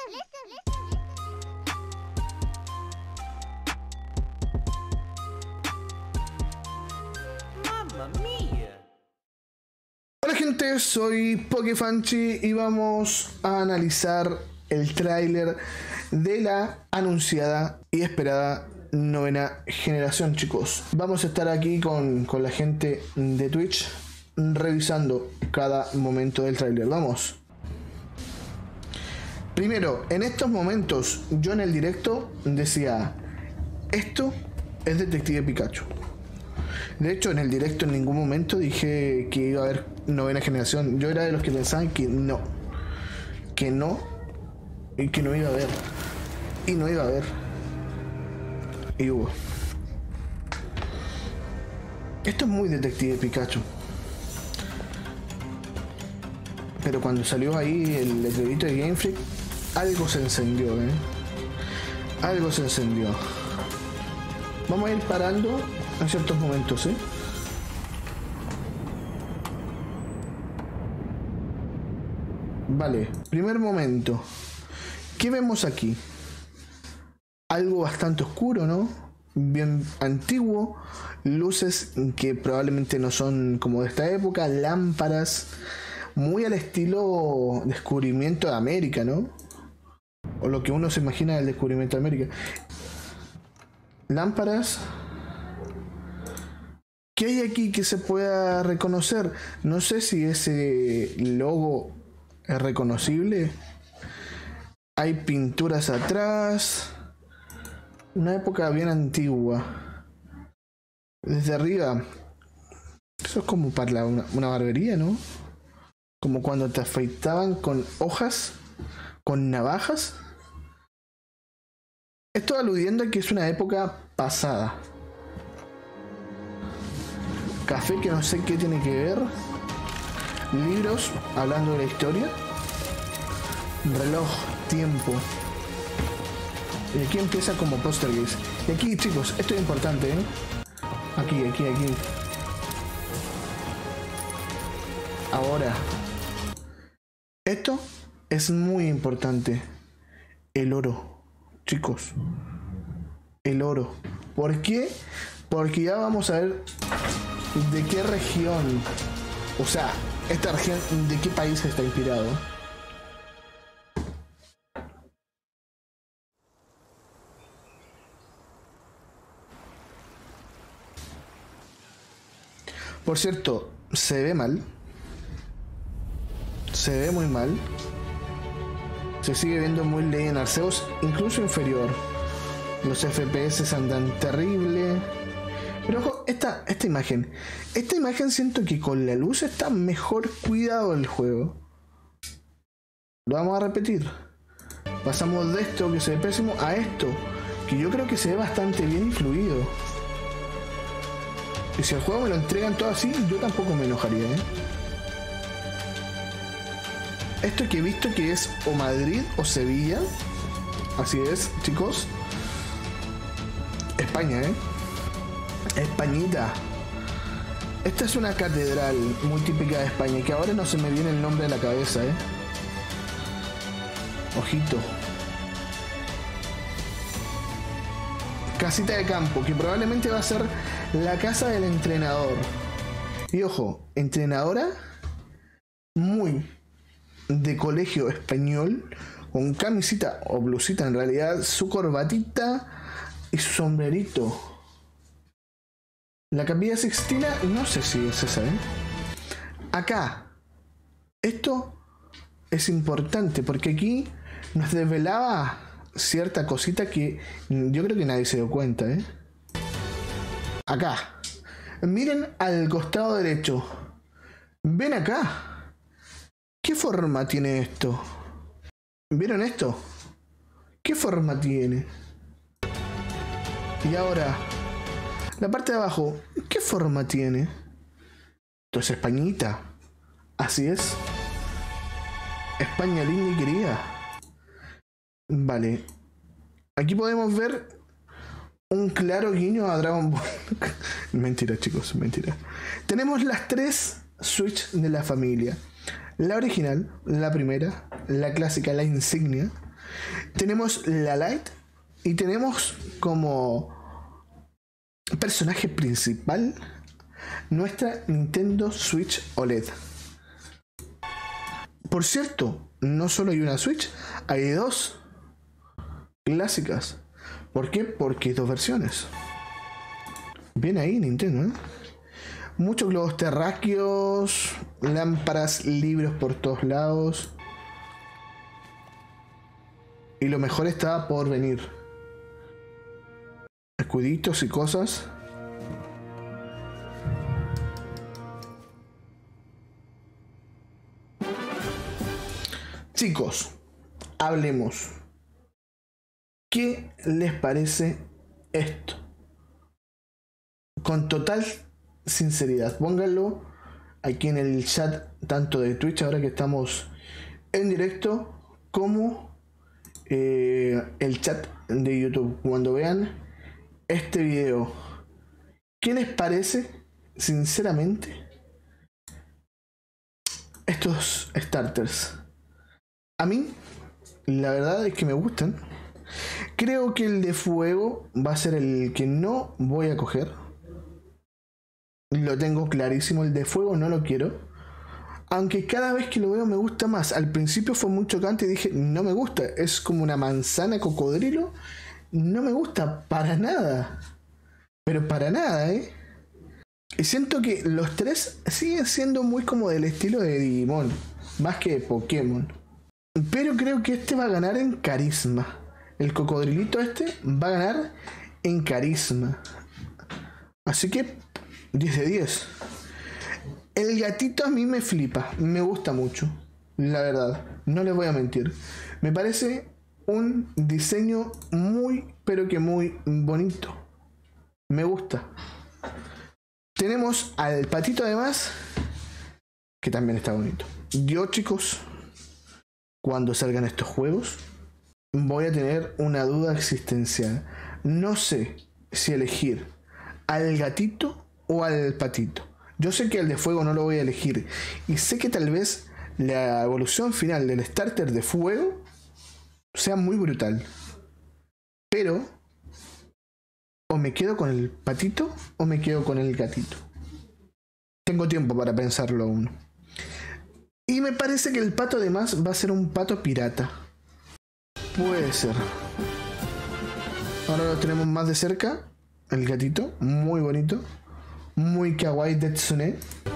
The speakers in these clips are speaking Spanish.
Mamma mía. Hola gente, soy Pokefanchi y vamos a analizar el tráiler de la anunciada y esperada novena generación, chicos. Vamos a estar aquí con la gente de Twitch revisando cada momento del tráiler. Vamos. Primero, en estos momentos, yo en el directo decía, esto es Detective Pikachu. De hecho, en el directo en ningún momento dije que iba a haber novena generación. Yo era de los que pensaban que no, y que no iba a haber, y no iba a haber, y hubo. Esto es muy Detective Pikachu. Pero cuando salió ahí el letrerito de Game Freak, algo se encendió, algo se encendió. Vamos a ir parando en ciertos momentos, Vale, primer momento. ¿Qué vemos aquí? Algo bastante oscuro, ¿no? Bien antiguo. Luces que probablemente no son como de esta época. Lámparas. Muy al estilo descubrimiento de América, ¿no? O lo que uno se imagina del descubrimiento de América. Lámparas. ¿Qué hay aquí que se pueda reconocer? No sé si ese logo es reconocible. Hay pinturas atrás. Una época bien antigua. Desde arriba. Eso es como para una barbería, ¿no? Como cuando te afeitaban con hojas, con navajas. Esto aludiendo a que es una época pasada. Café que no sé qué tiene que ver. Libros hablando de la historia. Reloj, tiempo. Y aquí empieza como Poltergeist. Y aquí, chicos, esto es importante, Aquí. Ahora. Esto es muy importante. El oro, chicos. El oro. ¿Por qué? Porque ya vamos a ver de qué región, o sea, esta región, de qué país está inspirado. Por cierto, se ve mal. Se ve muy mal. Se sigue viendo muy Legend Arceus, incluso inferior. Los FPS andan terrible. Pero ojo, esta imagen. Esta imagen siento que con la luz está mejor cuidado el juego. Lo vamos a repetir. Pasamos de esto que se ve pésimo a esto, que yo creo que se ve bastante bien y fluido. Y si el juego me lo entregan todo así, yo tampoco me enojaría, Esto que he visto que es o Madrid o Sevilla. Así es, chicos. España, Españita. Esta es una catedral muy típica de España, que ahora no se me viene el nombre a la cabeza, Ojito. Casita de campo, que probablemente va a ser la casa del entrenador. Y ojo, entrenadora muy de colegio español, con camisita o blusita en realidad, su corbatita y su sombrerito. La Capilla Sixtina, no sé si es esa, Acá, esto es importante porque aquí nos desvelaba cierta cosita que yo creo que nadie se dio cuenta, Acá, miren al costado derecho. Ven acá. ¿Qué forma tiene esto? ¿Vieron esto? ¿Qué forma tiene? Y ahora, la parte de abajo, ¿qué forma tiene? Esto es Españita. Así es. España linda y querida. Vale. Aquí podemos ver un claro guiño a Dragon Ball. Mentira, chicos, mentira. Tenemos las tres Switch de la familia. La original, la primera, la clásica, la insignia. Tenemos la Lite y tenemos como personaje principal nuestra Nintendo Switch OLED. Por cierto, no solo hay una Switch, hay dos clásicas. ¿Por qué? Porque hay dos versiones. Bien ahí Nintendo, ¿eh? Muchos globos terráqueos, lámparas, libros por todos lados. Y lo mejor estaba por venir. Escuditos y cosas. Chicos, hablemos. ¿Qué les parece esto? Con total sinceridad, pónganlo aquí en el chat, tanto de Twitch, ahora que estamos en directo, como el chat de YouTube. Cuando vean este video, ¿qué les parece, sinceramente, estos starters? A mí, la verdad es que me gustan. Creo que el de fuego va a ser el que no voy a coger. Lo tengo clarísimo, el de fuego no lo quiero. Aunque cada vez que lo veo me gusta más. Al principio fue muy chocante y dije, no me gusta. Es como una manzana cocodrilo. No me gusta para nada. Pero para nada, ¿eh? Y siento que los tres siguen siendo muy como del estilo de Digimon. Más que de Pokémon. Pero creo que este va a ganar en carisma. El cocodrilito este va a ganar en carisma. Así que 10 de 10. El gatito a mí me flipa. Me gusta mucho. La verdad. No les voy a mentir. Me parece un diseño muy, pero que muy bonito. Me gusta. Tenemos al patito además, que también está bonito. Yo, chicos, cuando salgan estos juegos, voy a tener una duda existencial. No sé si elegir al gatito o al patito. Yo sé que el de fuego no lo voy a elegir. Y sé que tal vez la evolución final del starter de fuego sea muy brutal. Pero o me quedo con el patito o me quedo con el gatito. Tengo tiempo para pensarlo aún. Y me parece que el pato además va a ser un pato pirata. Puede ser. Ahora lo tenemos más de cerca. El gatito, muy bonito. Muy kawaii de Tsune.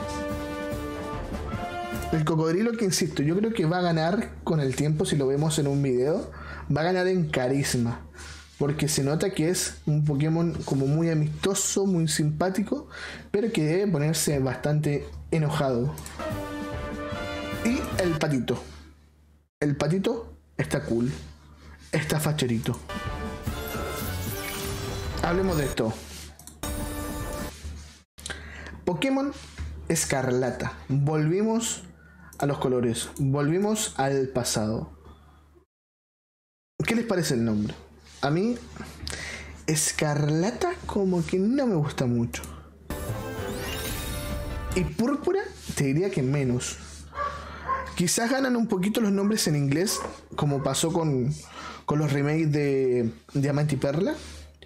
El cocodrilo, que insisto, yo creo que va a ganar con el tiempo. Si lo vemos en un video, va a ganar en carisma. Porque se nota que es un Pokémon como muy amistoso, muy simpático, pero que debe ponerse bastante enojado. Y el patito. El patito está cool. Está facherito. Hablemos de esto. Pokémon Escarlata. Volvimos a los colores. Volvimos al pasado. ¿Qué les parece el nombre? A mí, Escarlata como que no me gusta mucho. Y Púrpura te diría que menos. Quizás ganan un poquito los nombres en inglés, como pasó con los remakes de Diamante y Perla.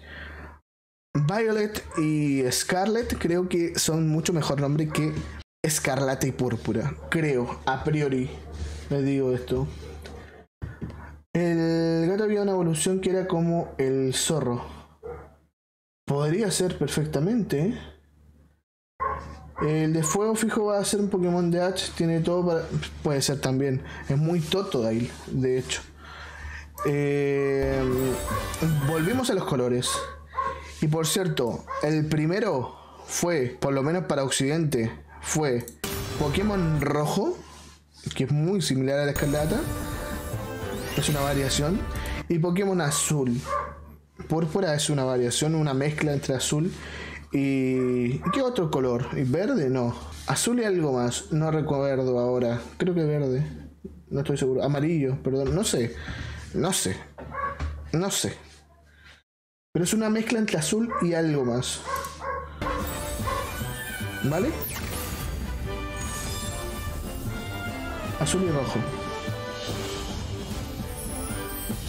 Violet y Scarlet creo que son mucho mejor nombre que Escarlata y Púrpura. Creo, a priori, les digo esto. El gato había una evolución que era como el zorro. Podría ser perfectamente, ¿eh? El de fuego fijo va a ser un Pokémon de H. Tiene todo para... Puede ser también. Es muy Totodile, de hecho. Volvimos a los colores. Y por cierto, el primero fue, por lo menos para Occidente, fue Pokémon rojo, que es muy similar a la Escarlata. Es una variación. Y Pokémon azul. Púrpura es una variación, una mezcla entre azul y... ¿Qué otro color? ¿Y verde? No. Azul y algo más. No recuerdo ahora. Creo que verde. No estoy seguro. Amarillo, perdón. No sé. Pero es una mezcla entre azul y algo más. ¿Vale? Azul y rojo.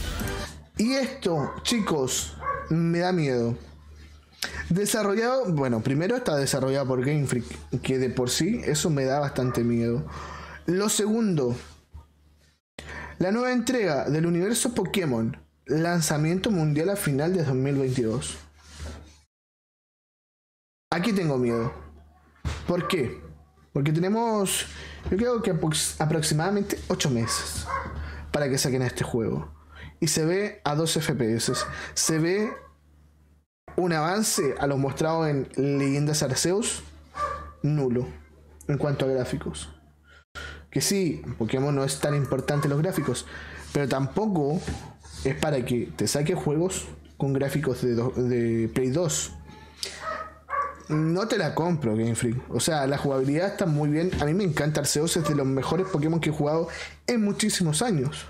Y esto, chicos, me da miedo. Desarrollado, bueno, primero está desarrollado por Game Freak, que de por sí eso me da bastante miedo. Lo segundo, la nueva entrega del universo Pokémon, lanzamiento mundial a final de 2022. Aquí tengo miedo. ¿Por qué? Porque tenemos, yo creo que aproximadamente 8 meses para que saquen este juego. Y se ve a 12 FPS. Se ve un avance a lo mostrado en Leyendas Arceus nulo en cuanto a gráficos. Que sí, Pokémon no es tan importante los gráficos, pero tampoco es para que te saque juegos con gráficos de Play 2. No te la compro, Game Freak. O sea, la jugabilidad está muy bien. A mí me encanta Arceus, es de los mejores Pokémon que he jugado en muchísimos años.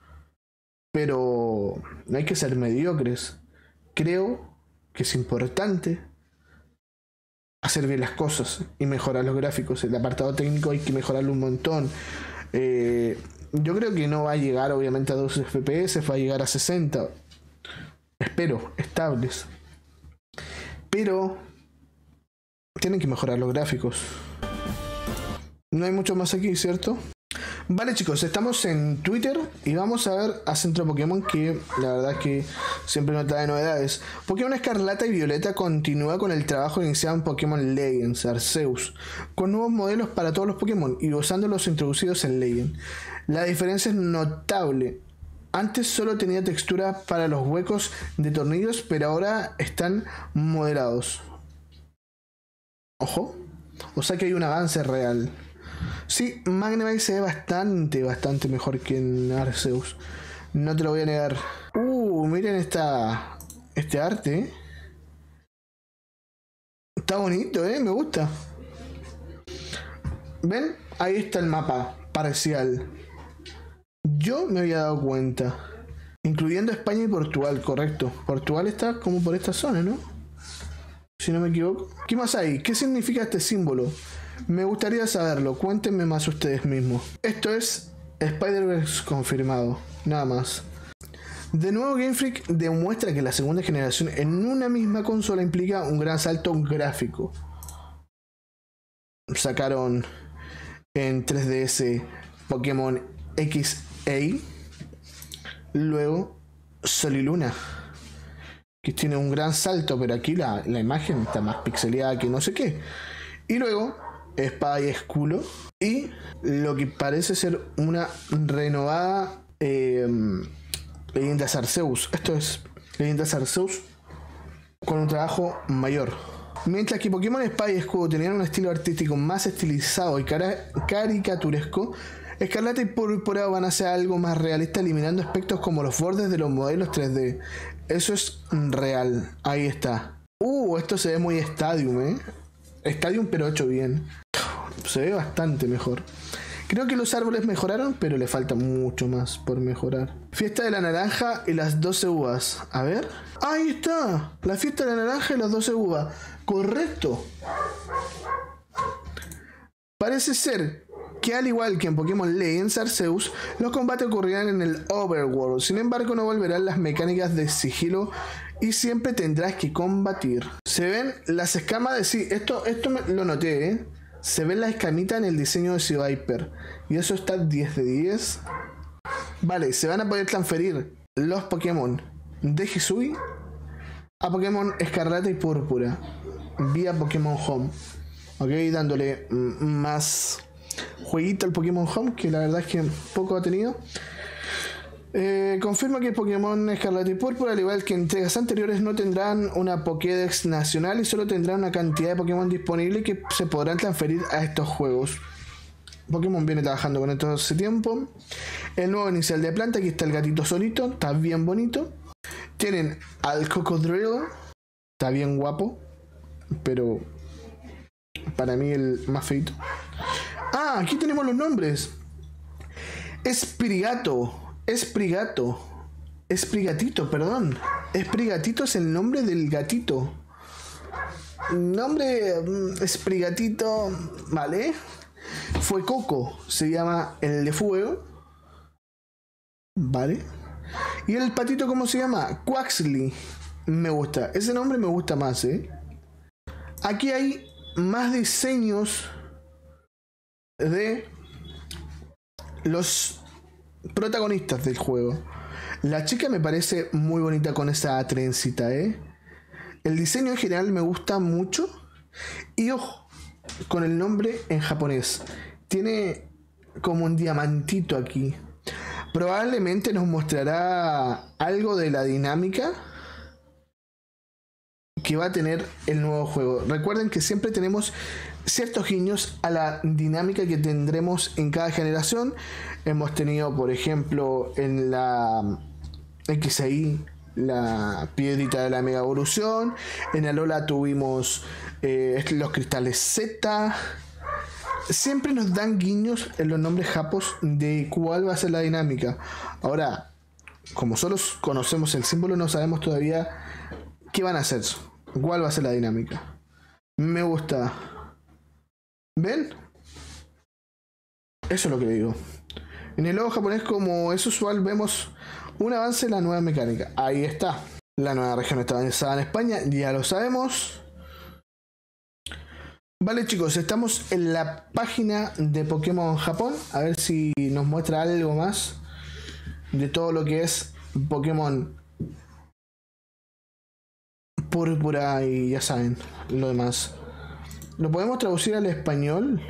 Pero no hay que ser mediocres. Creo que es importante hacer bien las cosas y mejorar los gráficos. El apartado técnico hay que mejorarlo un montón. Yo creo que no va a llegar obviamente a 12 FPS, va a llegar a 60. Espero, estables. Pero tienen que mejorar los gráficos. No hay mucho más aquí, ¿cierto? Vale, chicos, estamos en Twitter y vamos a ver a Centro Pokémon, que la verdad es que siempre nos trae novedades. Pokémon Escarlata y Violeta continúa con el trabajo iniciado en Pokémon Legends Arceus, con nuevos modelos para todos los Pokémon y usando los introducidos en Legend. La diferencia es notable. Antes solo tenía textura para los huecos de tornillos, pero ahora están moderados. Ojo, o sea que hay un avance real. Sí, Magnemite se ve bastante mejor que en Arceus. No te lo voy a negar. Miren este arte. Está bonito, me gusta. ¿Ven? Ahí está el mapa parcial. Yo me había dado cuenta. Incluyendo España y Portugal, correcto. Portugal está como por esta zona, ¿no? Si no me equivoco. ¿Qué más hay? ¿Qué significa este símbolo? Me gustaría saberlo, cuéntenme más ustedes mismos. Esto es Spider-Verse confirmado, nada más. De nuevo Game Freak demuestra que la segunda generación en una misma consola implica un gran salto gráfico. Sacaron en 3DS Pokémon XA, luego Sol y Luna, que tiene un gran salto, pero aquí la imagen está más pixeleada que no sé qué. Y luego Espada y Escudo y lo que parece ser una renovada Leyendas Arceus. Esto es Leyendas Arceus con un trabajo mayor. Mientras que Pokémon Espada y Escudo tenían un estilo artístico más estilizado y caricaturesco, Escarlata y Púrpura van a hacer algo más realista, eliminando aspectos como los bordes de los modelos 3D. Eso es real. Ahí está. Esto se ve muy Stadium, Stadium, pero hecho bien. Se ve bastante mejor. Creo que los árboles mejoraron, pero le falta mucho más por mejorar. Fiesta de la naranja y las 12 uvas. A ver. Ahí está. La fiesta de la naranja y las 12 uvas. Correcto. Parece ser que al igual que en Pokémon Legends Arceus, los combates ocurrirán en el Overworld. Sin embargo, no volverán las mecánicas de sigilo y siempre tendrás que combatir. Se ven las escamas de... Sí, esto lo noté, Se ven las escamitas en el diseño de Seviper. Y eso está 10 de 10. Vale, se van a poder transferir los Pokémon de Hisui a Pokémon Escarlata y Púrpura vía Pokémon Home. Ok, dándole más jueguito al Pokémon Home, que la verdad es que poco ha tenido. Confirma que Pokémon Escarlata y Púrpura, al igual que entregas anteriores, no tendrán una Pokédex nacional y solo tendrán una cantidad de Pokémon disponible que se podrán transferir a estos juegos. Pokémon viene trabajando con esto hace tiempo. El nuevo inicial de planta, aquí está el gatito solito, está bien bonito. Tienen al Cocodrilo, está bien guapo, pero para mí el más feito. Aquí tenemos los nombres. Esprigatito, perdón. Esprigatito es el nombre del gatito. Nombre Esprigatito, vale. Fue Coco, se llama el de fuego. Vale. ¿Y el patito cómo se llama? Quaxly. Me gusta. Ese nombre me gusta más, ¿eh? Aquí hay más diseños de los protagonistas del juego. La chica me parece muy bonita con esa trencita, ¿eh? El diseño en general me gusta mucho. Y ojo, con el nombre en japonés. Tiene como un diamantito aquí. Probablemente nos mostrará algo de la dinámica que va a tener el nuevo juego. Recuerden que siempre tenemos ciertos guiños a la dinámica que tendremos en cada generación. Hemos tenido, por ejemplo, en la XI la piedrita de la mega evolución. En Alola tuvimos los cristales Z. Siempre nos dan guiños en los nombres japos de cuál va a ser la dinámica. Ahora, como solo conocemos el símbolo, no sabemos todavía qué van a hacer, cuál va a ser la dinámica. Me gusta. ¿Ven? Eso es lo que le digo. En el logo japonés, como es usual, vemos un avance en la nueva mecánica. Ahí está. La nueva región está avanzada en España, ya lo sabemos. Vale, chicos, estamos en la página de Pokémon Japón. A ver si nos muestra algo más de todo lo que es Pokémon Púrpura y ya saben, lo demás. ¿Lo podemos traducir al español?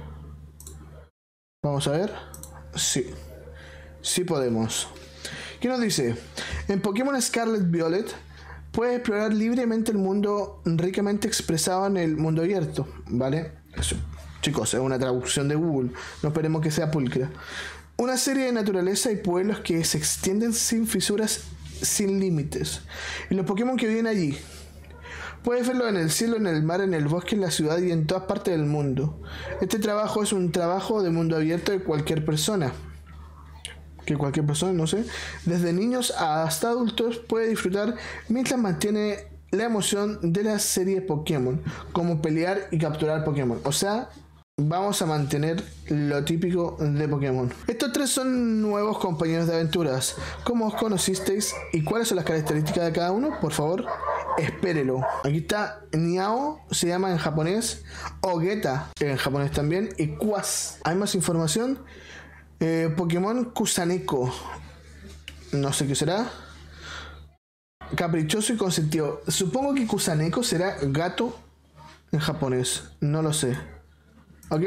Vamos a ver. Sí. Sí podemos. ¿Qué nos dice? En Pokémon Scarlet Violet puedes explorar libremente el mundo ricamente expresado en el mundo abierto, ¿vale? Eso, chicos, es una traducción de Google, no esperemos que sea pulcra. Una serie de naturaleza y pueblos que se extienden sin fisuras, sin límites. Y los Pokémon que viven allí. Puedes verlo en el cielo, en el mar, en el bosque, en la ciudad y en todas partes del mundo. Este trabajo es un trabajo de mundo abierto de cualquier persona. Que cualquier persona, no sé, desde niños hasta adultos puede disfrutar mientras mantiene la emoción de la serie Pokémon, como pelear y capturar Pokémon. O sea, vamos a mantener lo típico de Pokémon. Estos tres son nuevos compañeros de aventuras. ¿Cómo os conocisteis y cuáles son las características de cada uno? Por favor, espérelo. Aquí está Niao, se llama en japonés, Ogeta en japonés también, y Quas. Hay más información. Pokémon Kusaneko, no sé qué será. Caprichoso y consentido. Supongo que Kusaneko será gato en japonés, no lo sé. ¿Ok?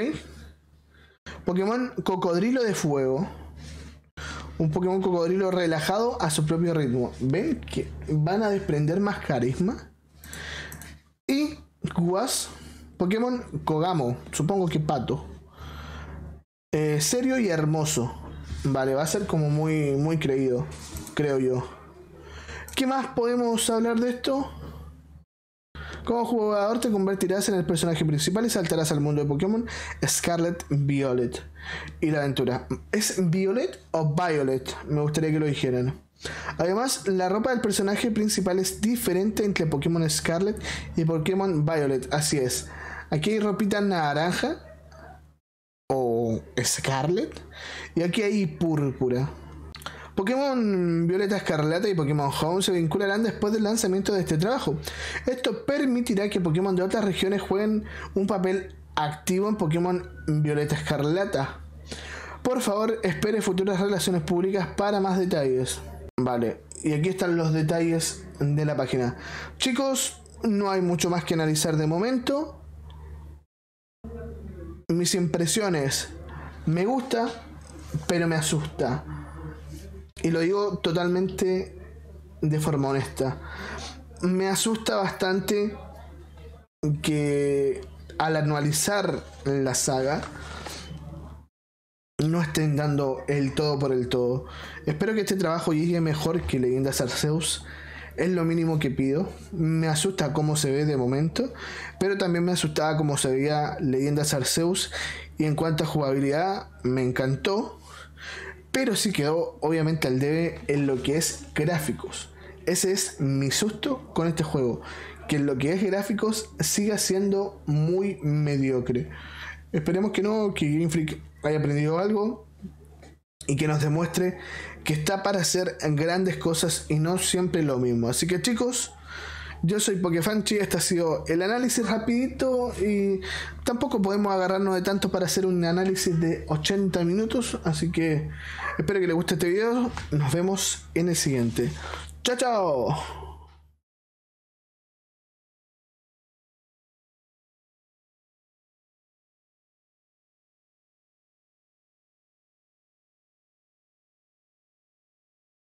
Pokémon Cocodrilo de Fuego. Un Pokémon cocodrilo relajado a su propio ritmo. ¿Ven que van a desprender más carisma? Y Guas, Pokémon Kogamo, supongo que pato. Serio y hermoso. Vale, va a ser como muy creído, creo yo. ¿Qué más podemos hablar de esto? Como jugador te convertirás en el personaje principal y saltarás al mundo de Pokémon Scarlet Violet y la aventura. ¿Es Violet o Violet? Me gustaría que lo dijeran. Además, la ropa del personaje principal es diferente entre Pokémon Scarlet y Pokémon Violet. Así es. Aquí hay ropita naranja o Scarlet y aquí hay púrpura. Pokémon Violeta Escarlata y Pokémon Home se vincularán después del lanzamiento de este trabajo. Esto permitirá que Pokémon de otras regiones jueguen un papel activo en Pokémon Violeta Escarlata. Por favor, espere futuras relaciones públicas para más detalles. Vale, y aquí están los detalles de la página. Chicos, no hay mucho más que analizar de momento. Mis impresiones: me gusta, pero me asusta. Y lo digo totalmente de forma honesta. Me asusta bastante que al anualizar la saga no estén dando el todo por el todo. Espero que este trabajo llegue mejor que Leyendas Arceus. Es lo mínimo que pido. Me asusta cómo se ve de momento, pero también me asustaba cómo se veía Leyendas Arceus. Y en cuanto a jugabilidad, me encantó. Pero sí quedó obviamente al debe en lo que es gráficos. Ese es mi susto con este juego. Que en lo que es gráficos siga siendo muy mediocre. Esperemos que no, que Game Freak haya aprendido algo y que nos demuestre que está para hacer grandes cosas y no siempre lo mismo. Así que chicos, yo soy Pokefanchi, este ha sido el análisis rapidito y tampoco podemos agarrarnos de tanto para hacer un análisis de 80 minutos, así que espero que les guste este video, nos vemos en el siguiente. Chao, chao.